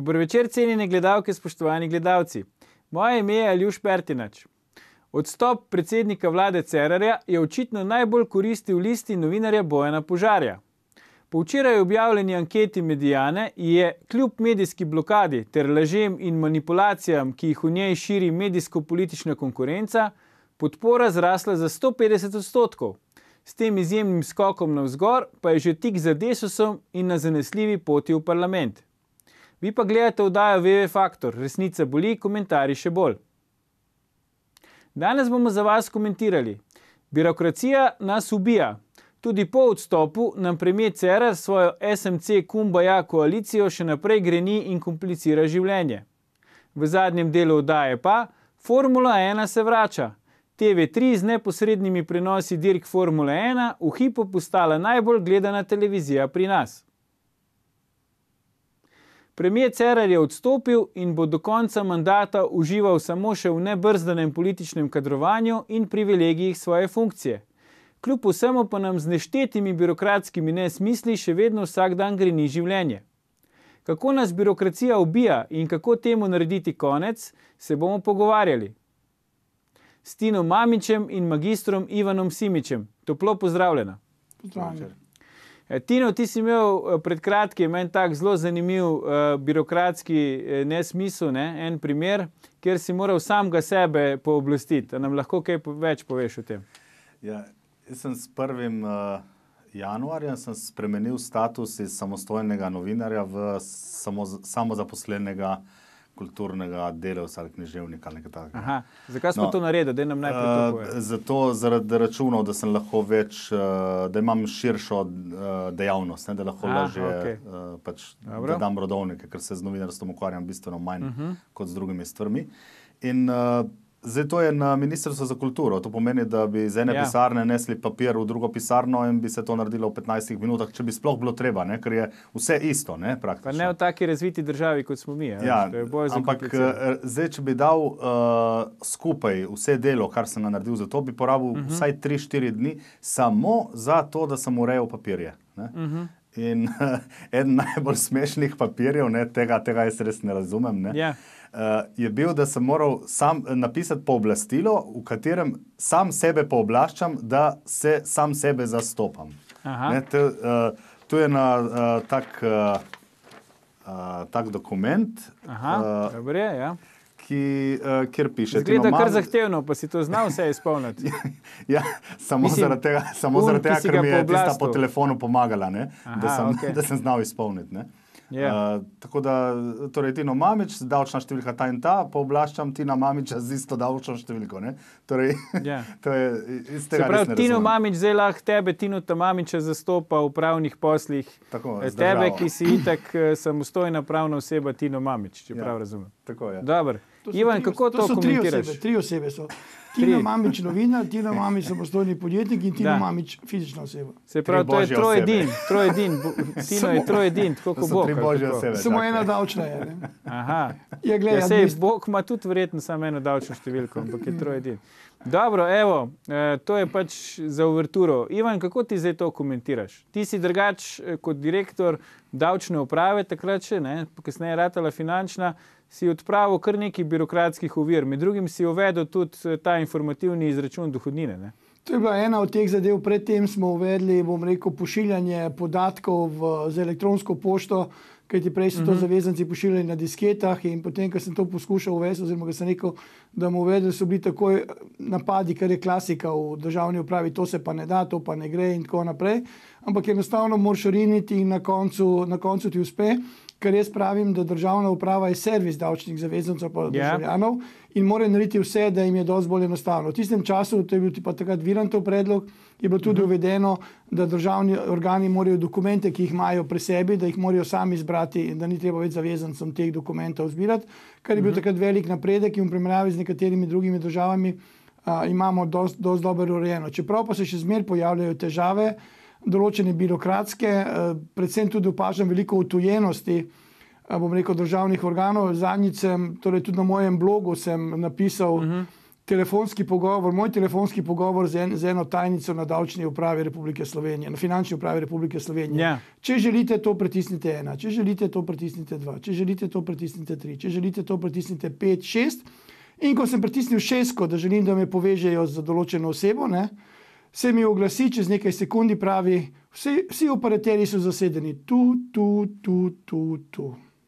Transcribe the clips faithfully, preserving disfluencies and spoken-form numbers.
Dober večer, cenjene gledalke, spoštovani gledalci. Moje ime je Aljuš Pertinač. Odstop predsednika vlade Cerarja je očitno najbolj koristil listi novinarja Bojana Požarja. Po včeraj objavljeni anketi Mediane je kljub medijski blokadi ter lažem in manipulacijam, ki jih v njej širi medijsko-politična konkurenca, podpora zrasla za sto petdeset odstotkov. S tem izjemnim skokom navzgor pa je že tik za Desusom in na zanesljivi poti v parlament. Vi pa gledate oddajo V V Faktor, resnica boli, komentarji še bolj. Danes bomo za vas komentirali. Birokracija nas ubija. Tudi po odstopu nam premier Cerar svojo S M C Kumbaya koalicijo še naprej greni in komplicira življenje. V zadnjem delu oddaje pa Formula ena se vrača. T V tri z neposrednimi prenosi dirk Formule ena v hipu postala najbolj gledana televizija pri nas. Premier Cerar je odstopil in bo do konca mandata užival samo še v nebrzdanem političnem kadrovanju in privilegijih svoje funkcije. Kljub vsemu pa nam z neštetimi birokratskimi nesmisli še vedno vsak dan greni življenje. Kako nas birokracija ubija in kako temu narediti konec, se bomo pogovarjali. S Tinom Mamičem in magistrom Ivanom Simičem. Toplo pozdravljena. Pozdravljena. Tino, ti si imel pred kratkim en tak zelo zanimiv uh, birokratski eh, nesmisel, ne? En primer, kjer si moral sam ga sebe pooblastiti. A nam lahko kaj več poveš o tem? Ja, jaz sem s prvim uh, januarjem sem spremenil status iz samostojnega novinarja v samo, samozaposlenega kulturnega delavca ali književnika ali nekaj takega. Aha, zakaj smo no, to naredili, da nam najprej to poveš? Uh, zato zaradi računov, da sem lahko več, uh, da imam širšo uh, dejavnost, ne, da lahko Ah, lažje okay. uh, pač Dobro. da dam rodovnike, ker se z novinarstvom ukvarjam bistveno manj Uh-huh. kot z drugimi stvarmi. In uh, zdaj to je na Ministrstvu za kulturo. To pomeni, da bi iz ene Ja. pisarne nesli papir v drugo pisarno in bi se to naredilo v petnajstih minutah, če bi sploh bilo treba, ne, ker je vse isto, ne, praktično. Pa ne v taki razviti državi, kot smo mi. a Ja, veš, to je bolj ampak zakomplicirano. eh, zdaj, če bi dal uh, skupaj vse delo, kar sem naredil za to, bi porabil uh-huh. vsaj tri štiri dni samo za to, da sem urejal papirje. Ne? Uh-huh. In uh, eden najbolj smešnih papirjev, ne, tega, tega jaz res ne razumem, ne, Ja. uh, je bil, da sem moral sam napisati pooblastilo, v katerem sam sebe pooblaščam, da se sam sebe zastopam. Aha. Ne, to, uh, to je na uh, tak, uh, uh, tak dokument, Aha, uh, dobro je, ja. ki, uh, kjer piše... Zgleda Tino kar Mamič- zahtevno, pa si to znal vse izpolniti. Ja, samo Mislim, zaradi tega, samo un, zaradi ki tega si ker ga mi je tista pooblastil. po telefonu pomagala, ne, Aha, da, sem, okej. da sem znal izpolniti. Ne. Ja. Uh, tako da, torej Tino Mamič, davčna številka ta in ta, pooblaščam Tina Mamiča z isto davčno številko. Ne. Torej, Ja. to je iz Se tega res pravi, ne Tino razumem. Mamič zdaj lahko tebe, Tino Mamiča, zastopa v pravnih poslih. Tako, Eh, z Tebe, državo. ki si itak eh, samostojna pravna oseba, Tino Mamič, če Ja. prav razumem. Tako je. Dobro. To so Ivan, tri kako os- to so tri komentiraš? Osebe, tri osebe so. Tina Mamič novinar, Tina Mamič samostojni podjetnik in Tina Da. Mamič fizična oseba. Se pravi, to je božje trojedin, trojedin. bo- Tino je Samo- trojedin, tako To kot so Bog. tri ali božje kako? osebe. Samo čakaj. ena davčna je. Ne? Aha. Ja, Ja, glej, sej, admist- Bog ima tudi verjetno samo eno davčno številko, ampak je trojedin. Dobro, evo, eh, to je pač za uverturo. Ivan, kako ti zdaj to komentiraš? Ti si drugač eh, kot direktor davčne uprave, takrat še, ne, kasneje ratala finančna, si odpravil kar nekaj birokratskih ovir. Med drugim si uvedel tudi eh, ta informativni izračun dohodnine, ne? To je bila ena od teh zadev. Predtem smo uvedli, bom rekel, pošiljanje podatkov v, z elektronsko pošto, kajti prej so to uh-huh. zavezanci pošiljali na disketah in potem, ko sem to poskušal uvesti, oziroma ko sem rekel, da bomo uvedli, so bili takoj napadi, kar je klasika v državni upravi, to se pa ne da, to pa ne gre in tako naprej. Ampak enostavno moraš riniti in na koncu, na koncu ti uspe, ker jaz pravim, da državna uprava je servis davčnih zavezancev pa državljanov in mora narediti vse, da jim je dosti bolj enostavno. V tistem času, to je bil pa takrat Virantov predlog, je bilo tudi uh-huh. uvedeno, da državni organi morajo dokumente, ki jih imajo pri sebi, da jih morajo sami izbrati in da ni treba več zavezancem teh dokumentov zbirati, kar je bil uh-huh. takrat velik napredek in v primerjavi z nekaterimi drugimi državami a, imamo dosti, dosti dobro urejeno. Čeprav pa se še zmeraj pojavljajo težave, določene birokratske, a, predvsem tudi opažam veliko utujenosti, a, bom rekel, državnih organov. Zadnjič sem, torej tudi na mojem blogu sem napisal, uh-huh. telefonski pogovor, moj telefonski pogovor z, en, z eno tajnico na davčni upravi Republike Slovenije, na finančni upravi Republike Slovenije. Ja. Če želite to, pritisnite ena, če želite to, pritisnite dva, če želite to, pritisnite tri, če želite to, pritisnite pet, šest. In ko sem pritisnil šestko, da želim, da me povežejo z določeno osebo, ne, se mi oglasi čez nekaj sekundi, pravi, vsi, vsi operaterji so zasedeni, tu, tu, tu, tu, tu.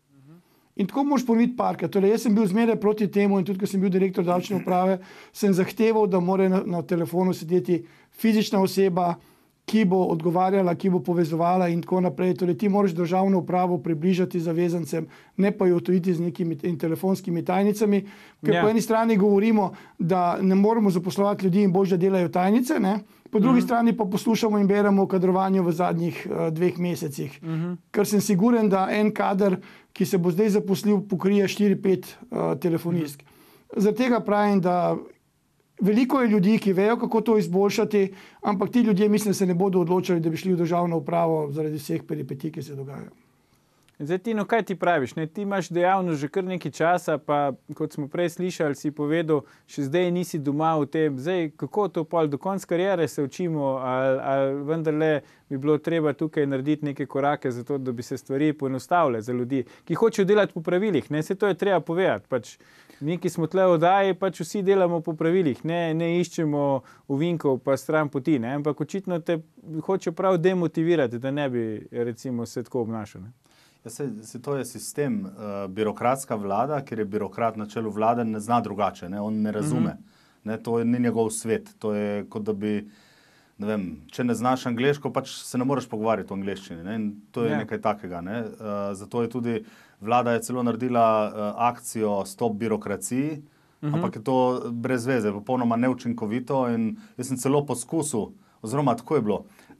In tako moraš ponoviti parkrat. Torej, jaz sem bil zmeraj proti temu in tudi, ko sem bil direktor davčne uprave, sem zahteval, da mora na, na telefonu sedeti fizična oseba, ki bo odgovarjala, ki bo povezovala in tako naprej. Torej, ti moraš državno upravo približati zavezancem, ne pa jo odtujiti z nekimi in telefonskimi tajnicami. Ker ja. Po eni strani govorimo, da ne moramo zaposlovati ljudi in bolj, da delajo tajnice, ne? Po drugi uh-huh. strani pa poslušamo in beremo o kadrovanju v zadnjih uh, dveh mesecih. Uh-huh. Ker sem siguren, da en kader, ki se bo zdaj zaposlil, pokrije štiri pet uh, telefonistk. Uh-huh. Zaradi tega pravim, da veliko je ljudi, ki vejo, kako to izboljšati, ampak ti ljudje mislim, da se ne bodo odločili, da bi šli v državno upravo zaradi vseh peripetij, ki se dogajajo. Zdaj, Tino, kaj ti praviš? Ne? Ti imaš dejavnost že kar nekaj časa, pa kot smo prej slišali, si povedal, še zdaj nisi doma v tem. Zdaj, kako to pol do konca kariere se učimo, ali, ali vendarle bi bilo treba tukaj narediti neke korake za to, da bi se stvari poenostavile za ljudi, ki hočejo delati po pravilih. Ne? Se to je treba povedati. Pač, mi, ki smo tle v oddaji, pač vsi delamo po pravilih, ne, ne iščemo ovinkov pa stran poti, ne? Ampak očitno te hočejo prav demotivirati, da ne bi recimo se tako obnašal. Ne? Ja, se, se to je sistem, uh, birokratska vlada, ker je birokrat na čelu vlade, ne zna drugače, ne? On ne razume. Mm-hmm. Ne? To je ni njegov svet. To je kot da bi, ne vem, če ne znaš angleško, pač se ne moreš pogovarjati o angleščini. Ne? In to je yeah. nekaj takega. Ne? Uh, zato je tudi vlada je celo naredila uh, akcijo Stop birokraciji, mm-hmm. ampak je to brez veze, popolnoma neučinkovito in jaz sem celo poskusil, oziroma tako je bilo,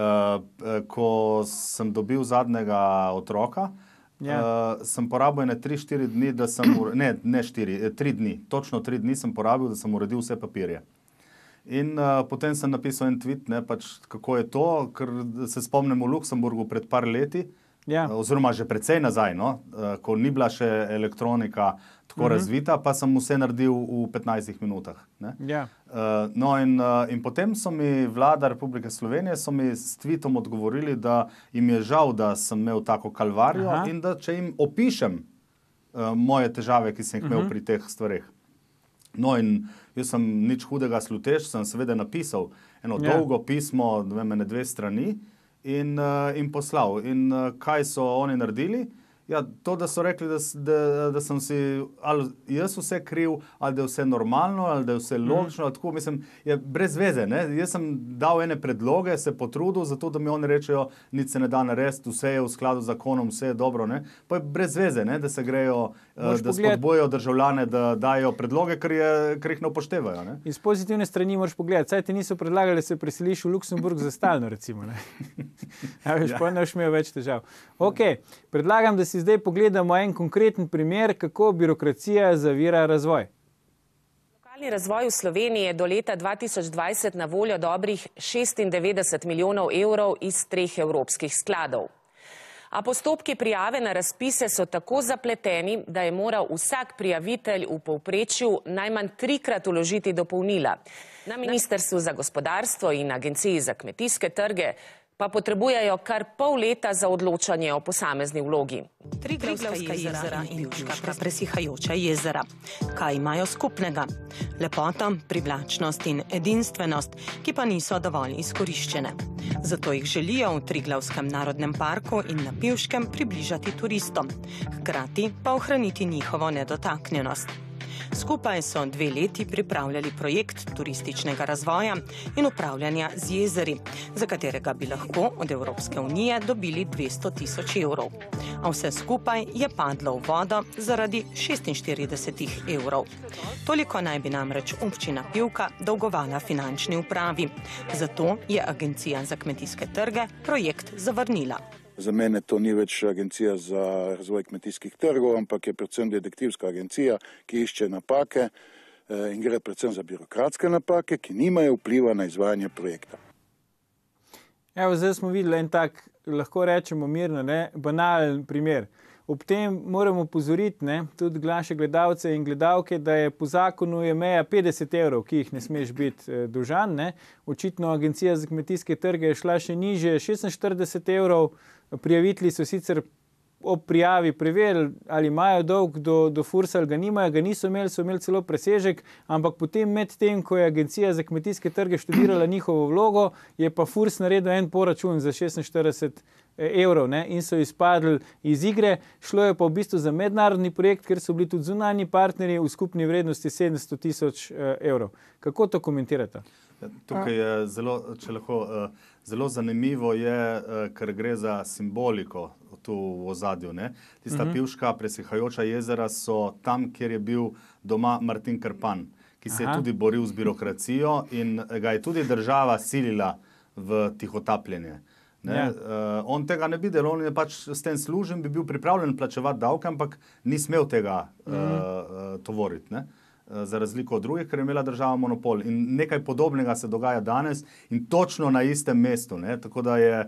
uh, ko sem dobil zadnjega otroka, Yeah. Uh, sem porabil ne tri, štiri dni, da sem, ne, ne štiri, tri dni, točno tri dni sem porabil, da sem uredil vse papirje. In uh, potem sem napisal en tweet, ne, pač kako je to, ker se spomnim v Luksemburgu pred par leti, yeah. uh, oziroma že precej nazaj, no, uh, ko ni bila še elektronika tako mm-hmm. razvita, pa sem vse naredil v petnajstih minutah. Ne. Yeah. Uh, no in, uh, in potem so mi vlada Republike Slovenije so mi s tweetom odgovorili, da jim je žal, da sem imel tako kalvarijo Aha. in da če jim opišem uh, moje težave, ki sem jih imel uh-huh. pri teh stvareh. No in jaz sem nič hudega slutež, sem seveda napisal eno yeah. dolgo pismo, ne vem, ene dve strani in, uh, in poslal. In uh, kaj so oni naredili? Ja, to, da so rekli, da, da, da sem si ali jaz vse kriv, ali da je vse normalno, ali da je vse logično, mm. tako mislim, je brez veze, ne? Jaz sem dal ene predloge, se potrudil, zato da mi oni rečejo, nič se ne da narediti, vse je v skladu z zakonom, vse je dobro, ne? Pa je brez veze, ne? Da se grejo, Moš da pogled... spodbojajo državljane, da dajo predloge, ker, je, ker jih ne upoštevajo, ne? Iz pozitivne strani moraš pogledati, saj ti niso predlagali, da se preseliš v Luksemburg za stalno, recimo, ne? Ja, veš, ja. Pa ne boš imel več težav. Ok, predlagam, da si zdaj pogledamo en konkreten primer, kako birokracija zavira razvoj. Lokalni razvoj v Sloveniji je do leta dva tisoč dvajset na voljo dobrih šestindevetdeset milijonov evrov iz treh evropskih skladov. A postopki prijave na razpise so tako zapleteni, da je moral vsak prijavitelj v povprečju najmanj trikrat vložiti dopolnila. Na Ministrstvu za gospodarstvo in Agenciji za kmetijske trge pa potrebujejo kar pol leta za odločanje o posamezni vlogi. Triglavska jezera in Pivška presihajoča jezera. Kaj imajo skupnega? Lepota, privlačnost in edinstvenost, ki pa niso dovolj izkoriščene. Zato jih želijo v Triglavskem narodnem parku in na Pivškem približati turistom, hkrati pa ohraniti njihovo nedotaknjenost. Skupaj so dve leti pripravljali projekt turističnega razvoja in upravljanja z jezeri, za katerega bi lahko od Evropske unije dobili dvesto tisoč evrov. A vse skupaj je padlo v vodo zaradi šestinštirideset evrov. Toliko naj bi namreč občina Pivka dolgovala finančni upravi. Zato je Agencija za kmetijske trge projekt zavrnila. Za mene to ni več agencija za razvoj kmetijskih trgov, ampak je predvsem detektivska agencija, ki išče napake in gre predvsem za birokratske napake, ki nimajo vpliva na izvajanje projekta. Evo, zdaj smo videli en tak, lahko rečemo mirno, ne, banalen primer. Ob tem moramo opozoriti, ne, tudi naše gledalce in gledalke, da je po zakonu je meja petdeset evrov, ki jih ne smeš biti eh, dolžan. Ne. Očitno Agencija za kmetijske trge je šla še nižje, šestinštirideset evrov. Prijavitelji so sicer ob prijavi preverili, ali imajo dolg do, do Fursa, ali ga nimajo, ga niso imeli, so imeli celo presežek, ampak potem med tem, ko je Agencija za kmetijske trge študirala njihovo vlogo, je pa Furs naredil en poračun za šestinštirideset evrov, ne, in so izpadli iz igre. Šlo je pa v bistvu za mednarodni projekt, ker so bili tudi zunanji partnerji v skupni vrednosti sedemsto tisoč evrov. Kako to komentirate? Tukaj je zelo, če lahko, zelo zanimivo je, ker gre za simboliko tu v ozadju. Ne? Tista uh-huh. pivška presihajoča jezera so tam, kjer je bil doma Martin Krpan, ki se Aha. je tudi boril z birokracijo in ga je tudi država silila v tihotapljenje. Ne? Ja. Uh, on tega ne bi delal, on je pač s tem služen, bi bil pripravljen plačevati davke, ampak ni smel tega uh, uh, tovoriti. Ne? Za razliko od drugih, ker je imela država monopol. In nekaj podobnega se dogaja danes in točno na istem mestu. Ne? Tako da je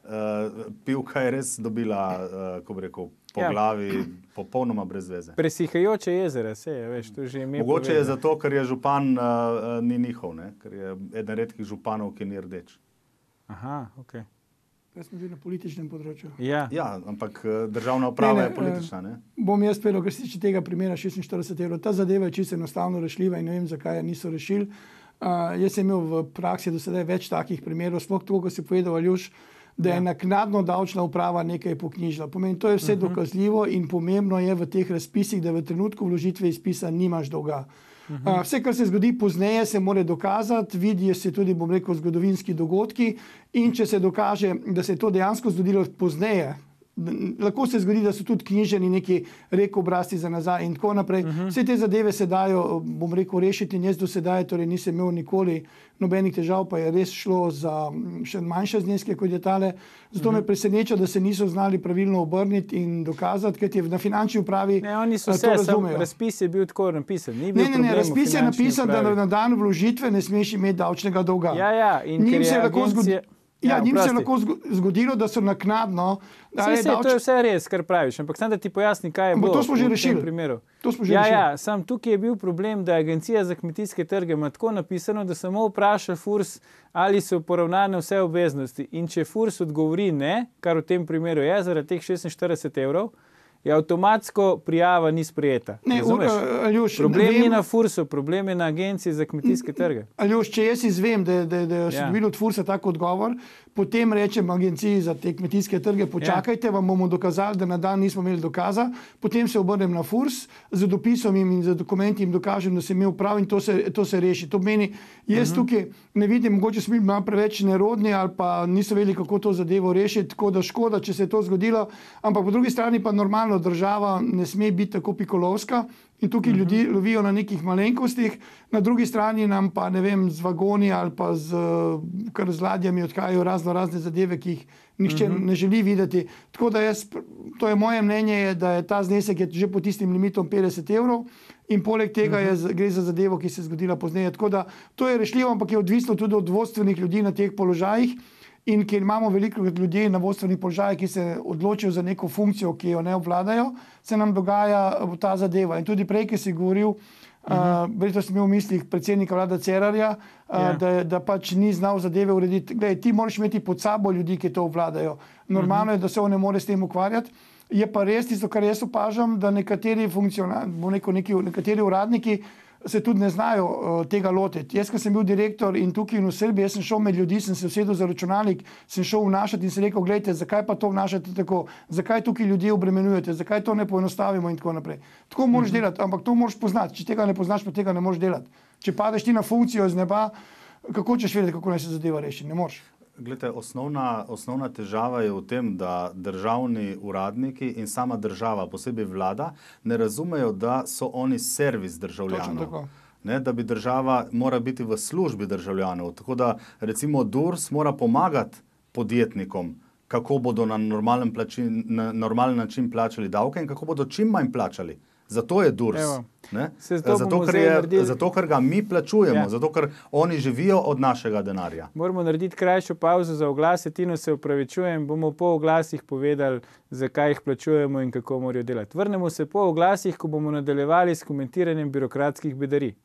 uh, pivka je res dobila, uh, ko bi rekel, po ja. glavi popolnoma brez veze. Presihajoče jezera, se je, veš, to že ime Mogoče povedal. je zato, ker je župan uh, ni njihov, ne? Ker je eden redkih županov, ki ni rdeč. Aha, okej. Okay. Jaz smo že na političnem področju. Ja, ja ampak državna uprava ne, ne, je politična. Ne? Bom jaz povedal, kar se tiče tega primera šestinštirideset evrov. Ta zadeva je čisto enostavno rešljiva in ne vem, zakaj je niso rešili. Uh, jaz sem imel v praksi do sedaj več takih primerov, sploh to, ko si povedal, Aljuš, da je ja. naknadno davčna uprava nekaj poknjižila. Pomeni, to je vse uh-huh. dokazljivo in pomembno je v teh razpisih, da v trenutku vložitve izpisa nimaš dolga. Uh, vse, kar se zgodi pozneje, se mora dokazati, vidijo se tudi, bom rekel, zgodovinski dogodki in če se dokaže, da se je to dejansko zgodilo pozneje, lahko se zgodi, da so tudi knjiženi neki reko obrazci za nazaj in tako naprej. Uh-huh. Vse te zadeve se dajo, bom rekel, rešiti in jaz do sedaj torej nisem imel nikoli nobenih težav, pa je res šlo za še manjše zneske, kot je tale. Zato uh-huh. me preseneča, da se niso znali pravilno obrniti in dokazati, ker je na finančni upravi ne, oni so vse, sam razpis je bil tako napisan. Ni bil ne, ne, ne, razpis je napisan, upravi. Da na dan vložitve ne smeš imeti davčnega dolga. Ja, ja, in njim ker je agencija... Ja, ja, njim se je lahko zgodilo, da so naknadno... Vse, vse, davč... To je vse res, kar praviš, ampak sam da ti pojasni, kaj je bilo to smo že v rešili. tem primeru. To smo že ja, rešili. Ja, sam tukaj je bil problem, da Agencija za kmetijske trge ima tako napisano, da samo vpraša Furs, ali so poravnane vse obveznosti. In če Furs odgovori ne, kar v tem primeru je, zaradi teh šestinštirideset evrov, je avtomatsko prijava ni sprejeta. Ne, Aljuš, problem vem, ni na Fursu, problem je na Agenciji za kmetijske trge. Aljuš, če jaz izvem, da, da, da so ja. dobili od Fursa tak odgovor, potem rečem Agenciji za te kmetijske trge, počakajte, ja. vam bomo dokazali, da na dan nismo imeli dokaza, potem se obrnem na Furs, z dopisom jim in z dokumenti jim dokažem, da sem imel prav in to se, to se reši. To meni, jaz uh-huh. tukaj ne vidim, mogoče smo bili preveč nerodni ali pa niso vedeli, kako to zadevo rešiti, tako da škoda, če se je to zgodilo, ampak po drugi strani pa normalno država ne sme biti tako pikolovska in tukaj uh-huh. ljudi lovijo na nekih malenkostih, na drugi strani nam pa, ne vem, z vagoni ali pa z, kar z ladjami odhajajo razno razne zadeve, ki jih nihče uh-huh. ne želi videti. Tako da jaz, to je moje mnenje, je, da je ta znesek je že pod tistim limitom petdeset evrov in poleg tega uh-huh. je, gre za zadevo, ki se je zgodila pozneje. Tako da to je rešljivo, ampak je odvisno tudi od vodstvenih ljudi na teh položajih. In ker imamo veliko ljudi na vodstvenih položajih, ki se odločijo za neko funkcijo, ki jo ne obvladajo, se nam dogaja ta zadeva. In tudi prej, ki si govoril, uh-huh. uh, verjetno sem imel v mislih predsednika vlade Cerarja, uh, yeah. da, da pač ni znal zadeve urediti. Glej, ti moraš imeti pod sabo ljudi, ki to obvladajo. Normalno uh-huh. je, da se on ne more s tem ukvarjati. Je pa res tisto, kar jaz opažam, da nekateri funkcionarji, neko, neki, nekateri uradniki se tudi ne znajo uh, tega lotiti. Jaz, ko sem bil direktor in tukaj in v Srbiji, jaz sem šel med ljudi, sem se usedel za računalnik, sem šel vnašati in sem rekel, gledajte, zakaj pa to vnašate tako, zakaj tukaj ljudje obremenjujete, zakaj to ne poenostavimo in tako naprej. Tako moraš uh-huh. delati, ampak to moraš poznati. Če tega ne poznaš, pa tega ne moreš delati. Če padeš ti na funkcijo iz neba, kako ćeš vedeti, kako naj se zadeva reši? Ne moreš. Glede, osnovna, osnovna težava je v tem, da državni uradniki in sama država, posebej vlada, ne razumejo, da so oni servis državljanov. Ne, da bi država mora biti v službi državljanov. Tako da recimo Durs mora pomagati podjetnikom, kako bodo na normalen, plačin, na normalen način plačali davke in kako bodo čim manj plačali Zato je DURS. Evo. Ne? Se zato Zato bomo ker, zdaj je, naredili- zato, ker ga mi plačujemo, Ja. zato, ker oni živijo od našega denarja. Moramo narediti krajšo pauzo za oglase. Tino, se upravičujem, bomo po oglasih povedali, zakaj jih plačujemo in kako morajo delati. Vrnemo se po oglasih, ko bomo nadaljevali s komentiranjem birokratskih bedarij.